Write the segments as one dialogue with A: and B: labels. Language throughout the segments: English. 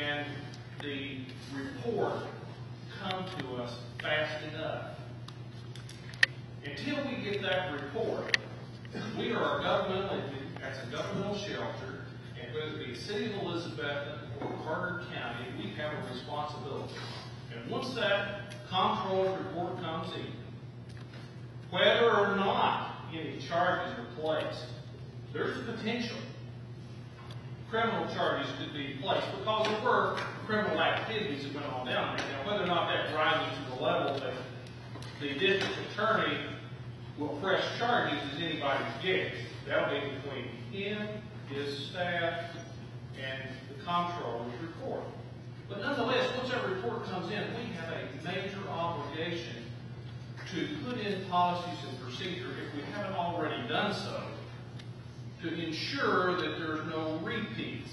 A: can the report come to us fast enough? Until we get that report, we are a governmental entity, as a governmental shelter, and whether it be the city of Elizabeth or Carter County, we have a responsibility. And once that comptroller's report comes in, whether or not any charges are placed, there's a potential criminal charges could be placed because there were criminal activities that went on down there. Now, whether or not that rises to the level that the district attorney will press charges is anybody's guess. That'll be between him, his staff, and the comptroller's report. But nonetheless, once that report comes in, we have a major obligation to put in policies and procedure, if we haven't already done so, to ensure that there's no repeat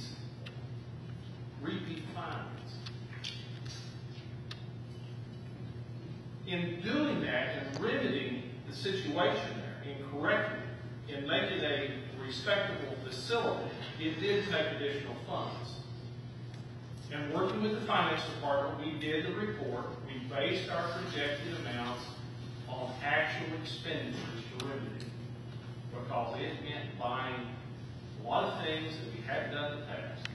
A: findings. In doing that and remedying the situation there, in correcting it, in making a respectable facility, it did take additional funds. And working with the finance department, we did the report. We based our projected amounts on actual expenditures to remedy, because it meant buying a lot of things that we hadn't done in the past.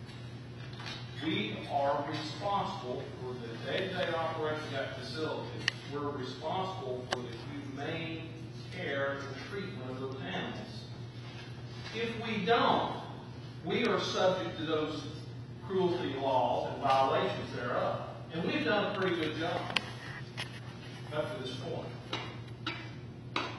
A: We are responsible for the day-to-day operation of that facility. We're responsible for the humane care and treatment of those animals. If we don't, we are subject to those cruelty laws and violations thereof. And we've done a pretty good job up to this point.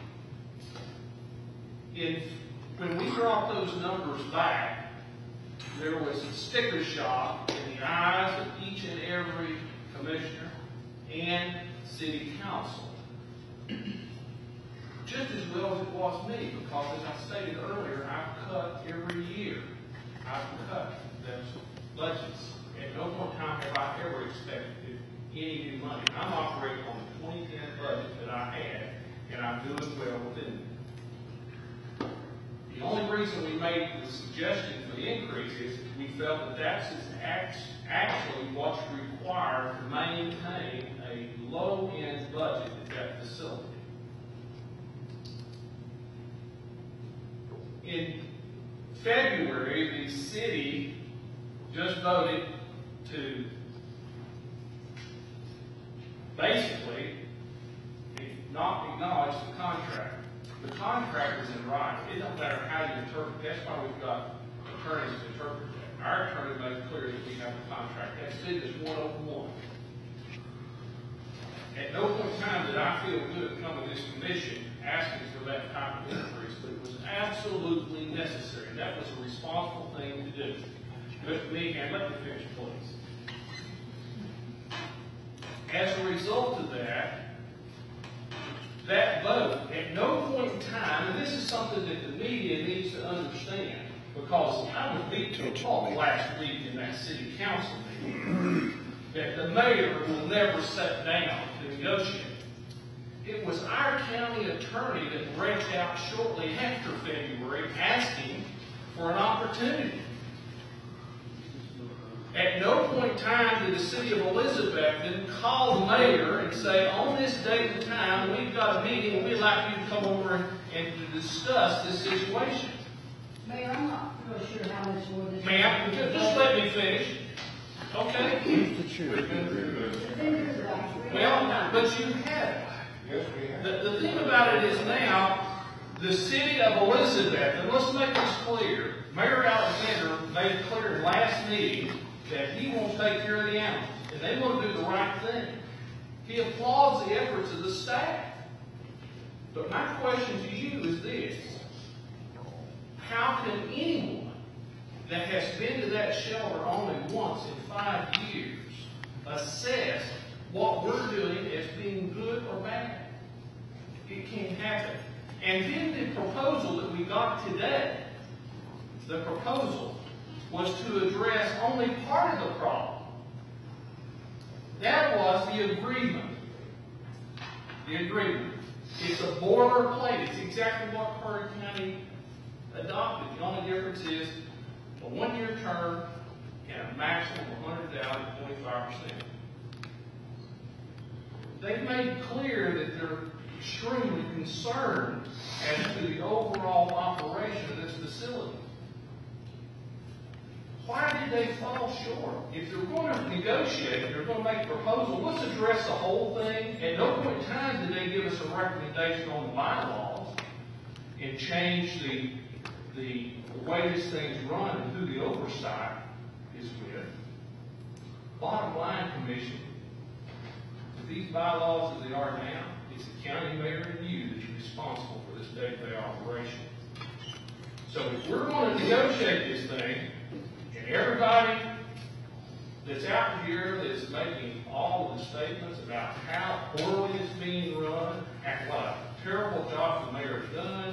A: When we brought those numbers back, there was a sticker shock in the eyes of each and every commissioner and city council. Just as well as it was me, because as I stated earlier, I've cut every year. I've cut those budgets. At no point in time have I ever expected any new money. I'm operating on the 2010 budget that I had, and I'm doing well within it. The only reason we made the suggestion for the increase is we felt that that's actually what's required to maintain a low-end budget at that facility. In February, the city just voted to basically not acknowledge the contract. The contract is in writing. It doesn't matter how you interpret it. That's why we've got attorneys to interpret that. Our attorney made it clear that we have a contract. That's business 101. At no point in time did I feel good coming to this commission asking for that type of increase, but it was absolutely necessary. That was a responsible thing to do. With me, and let me finish, please. As a result of that vote, at no point in time, and this is something that the media needs to understand, because I was beat to a pulp last week in that city council meeting, that the mayor will never sit down to negotiate. It was our county attorney that reached out shortly after February asking for an opportunity. At no point in time did the city of Elizabeth call the mayor and say, on this date and time, we've got a meeting and we'd like you to come over and to discuss this situation.
B: Mayor, I'm not really sure how much more this is.
A: Ma'am, just let me finish. Okay? Well, but you have it.
C: Yes, we have.
A: The thing about it is now, the city of Elizabeth, and let's make this clear, Mayor Alexander made it clear in last meeting that he won't take care of the animals, and they want to do the right thing. He applauds the efforts of the staff. But my question to you is this: how can anyone that has been to that shelter only once in 5 years assess what we're doing as being good or bad? It can't happen. And then the proposal that we got today, the proposal was to address only part of the problem. That was the agreement. The agreement. It's a boilerplate. It's exactly what Carter County adopted. The only difference is a 1-year term and a maximum of 75%. They've made clear that they're extremely concerned as to the overall operation of this facility. Why did they fall short? If they're going to negotiate, if they're going to make a proposal, let's address the whole thing. At no point in time did they give us a recommendation on the bylaws and change the way this thing's run and who the oversight is with. Bottom line, Commission, with these bylaws as they are now, it's the county mayor and you that's responsible for this day-to-day operation. So if we're going to negotiate this thing, and everybody that's out here that's making all of the statements about how poorly it's being run, and what a terrible job the mayor's done,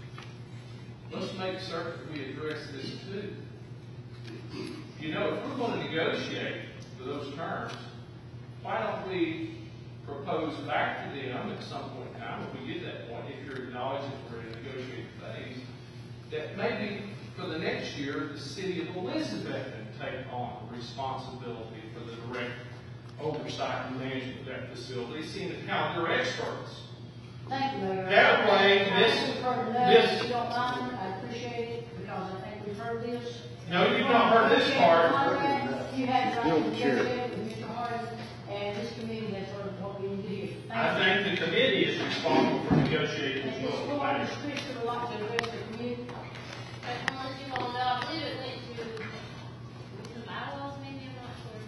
A: let's make certain that we address this too. You know, if we're going to negotiate for those terms, why don't we propose back to them at some point in time, if we get that point, if you're acknowledging we're in a negotiating phase, that maybe for the next year, the city of Elizabeth can take on the responsibility for the direct oversight and management of that facility, seeing the county, they're experts.
B: Thank you, Mayor.
A: That way,
B: If you don't mind, I appreciate it, because I think we've heard this.
A: No, you've not heard this part.
B: You had to negotiate with Mr. Hardin, and this committee has heard what we need to hear.
A: I think the committee is responsible for negotiating as well.
B: Mr. Hardin, Commissioner would like to address the committee.
C: I just want to let you all know, I believe it went to the bylaws, maybe, I'm not sure.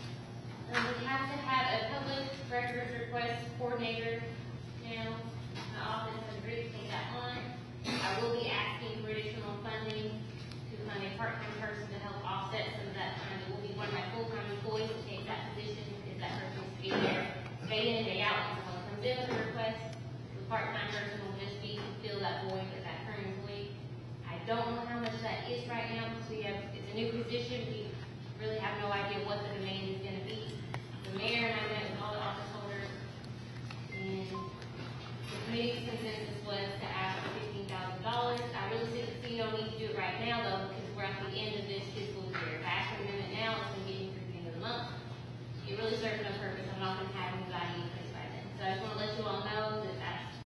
C: We have to have a public records request coordinator now. My office has agreed to take that on. I will be asking for additional funding to fund a part-time person to help offset some of that time. It will be one of my full-time employees to take that position, because that person needs to be there day in and day out. When someone comes in with a request, the part-time person will just be to fill that void with that current employee. I don't know how much that is right now, because it's a new position. We really have no idea what the demand is going to be. The mayor